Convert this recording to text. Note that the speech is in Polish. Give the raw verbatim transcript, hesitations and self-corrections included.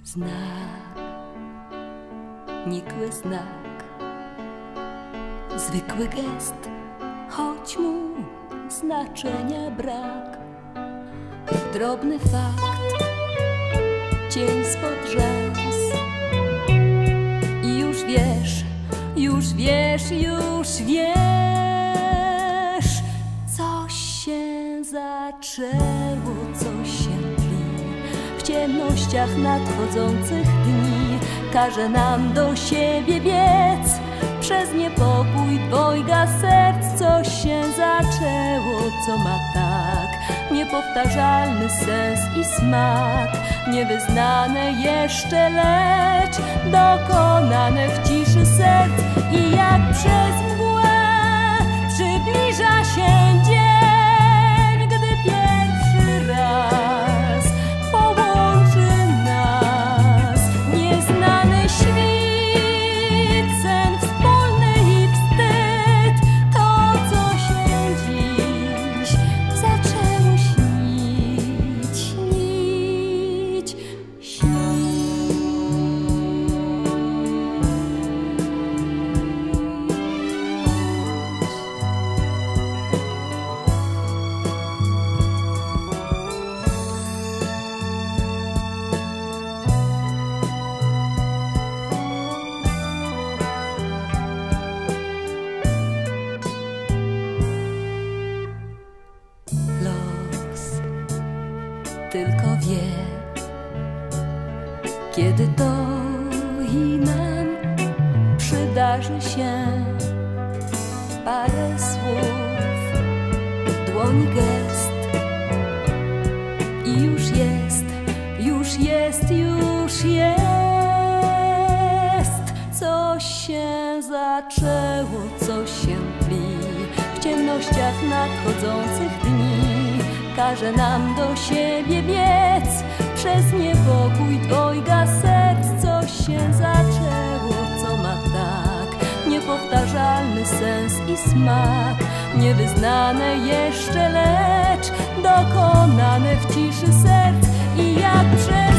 Znak, nikły znak, zwykły gest, choć mu znaczenia brak. Drobny fakt, cień spod rzęs. I już wiesz, już wiesz, już wiesz, coś się zaczęło, coś się tli w ciemnościach nadchodzących dni. Każe nam do siebie biec przez niepokój dwojga serc. Coś się zaczęło, co ma tak niepowtarzalny sens i smak, niewyznane jeszcze, lecz dokonane w ciszy serc. I jak przez mgłę przybliża się dzień, gdy pierwszy raz połączy nas nieznany świt, sen wspólny i wstyd. To, co się dziś zaczęło śnić, śnić, śnić. Los tylko wie, kiedy to i nam przydarzy się parę słów, dłoni gest. I już jest, już jest, już jest. Coś się zaczęło, coś się tli w ciemnościach nadchodzących dni. Każe nam do siebie biec przez niepokój dwojga serc. Coś się zaczęło, co ma tak niepowtarzalny sens i smak, niewyznane jeszcze, lecz dokonane w ciszy serc. I jak przez